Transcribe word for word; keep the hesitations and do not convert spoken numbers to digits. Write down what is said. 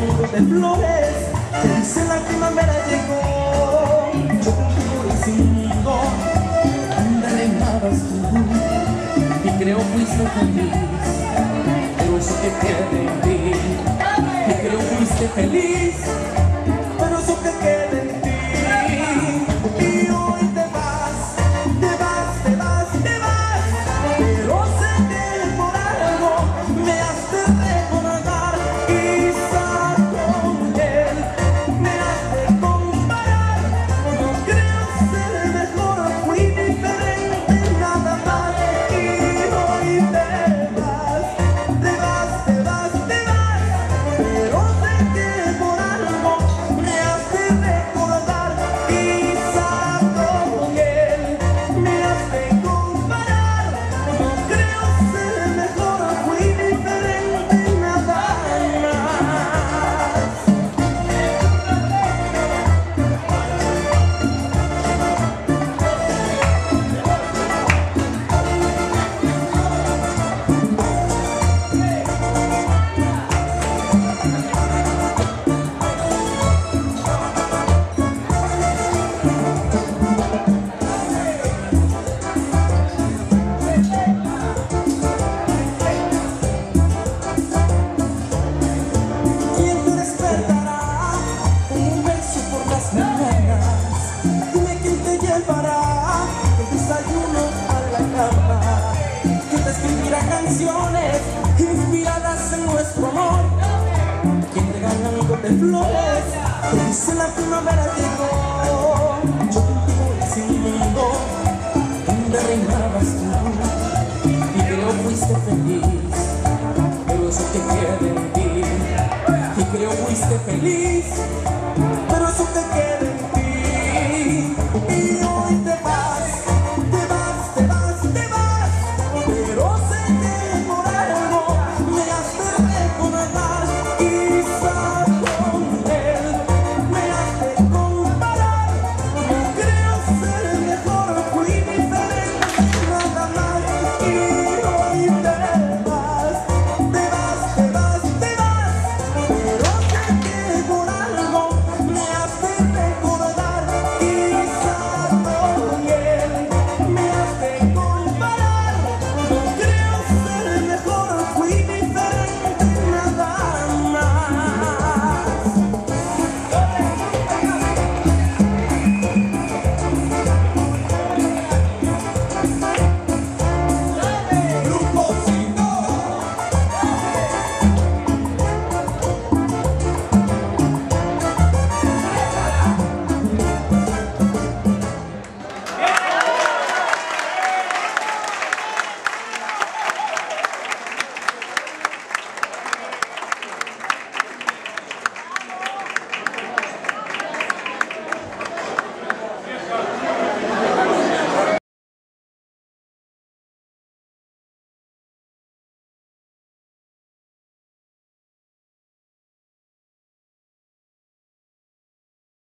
algo de flores, te dice la primavera llegó. Yo contigo y sintigo, donde reinabas tú, y creo fuiste feliz, pero eso que queda en ti. Y creo fuiste feliz, pero eso que queda en ti. Y hoy te vas, te vas, te vas, te vas, pero sé que por algo me has de recordar. Quizá con él me has de comparar. No creo ser mejor, fui diferente, nada más. Y hoy te vas, te vas, te vas, te vas, pero sé que por algo me has de recordar. Quizá con él me has de comparar. No creo ser mejor, fui diferente, nada más. ¿Quién te despertará con un beso por las mañanas? Dime quién te llevará el desayuno a la cama. ¿Quién te escribirá canciones inspiradas en nuestro amor? ¿Quién regala algo de flores? Te dice la primavera llegó. Yo contigo y sin mundo, donde reinabas tú, y creo fuiste feliz, pero eso que queda en ti. Y creo fuiste feliz, pero eso que queda